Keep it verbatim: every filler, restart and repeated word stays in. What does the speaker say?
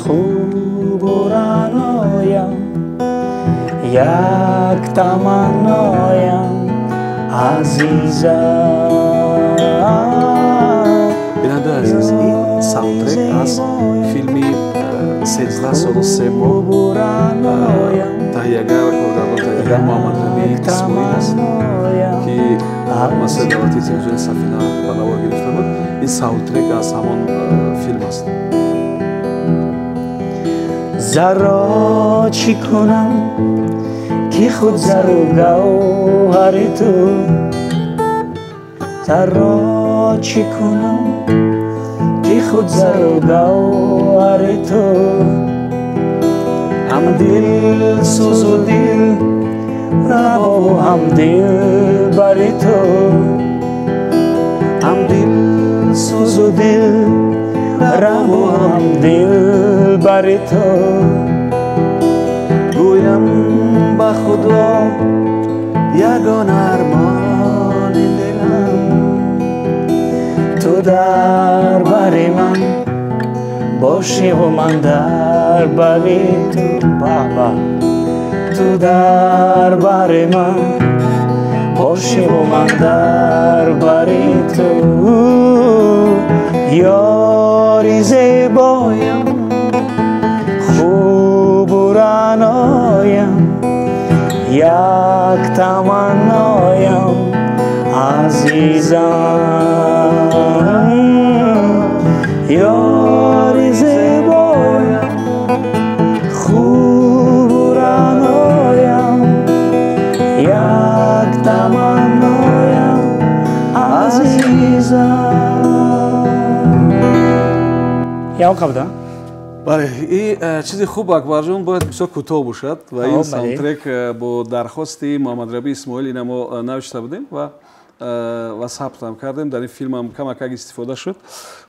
خوب و رعنایم یک تمنایم عزیزم. بیننده عزیز، این ساوندترک از فیلمی سیزده سال و سه ماه تهیه‌گر کارگردان تهیه‌گر محمد ربیع اسماعیل است که مسئله دولتی تلویزیون سفینه به نوار گرفته بود. این ساوندترک از همان فیلم است. زرا چی کنم که خود زر و گوهر تو، زرا چی کنم که خود زر و گوهر تو، هم دل سوز و دل روا و هم دل بر تو، هم دل سوز و دل روا و هم دل بر تو. گویم به خدا یگان ارمان دلم تو در بر من باشی و من در بر تو. بابا تو در بر من باشی و من در بر تو. یاری زیبایم خوب و رعنایم یک تمنایم عزیزم. یاری زیبایم خوب و رعنایم یک تمنایم عزیزم. یا کبدا بله، این چیزی خوب اکبر جون باید بسیار کوتاه باشد و این ساوندترک با درخواستی محمد ربیع اسماعیل این ما نوشته بودیم و و ثبت هم کردیم. در این فیلم هم کمک استفاده شد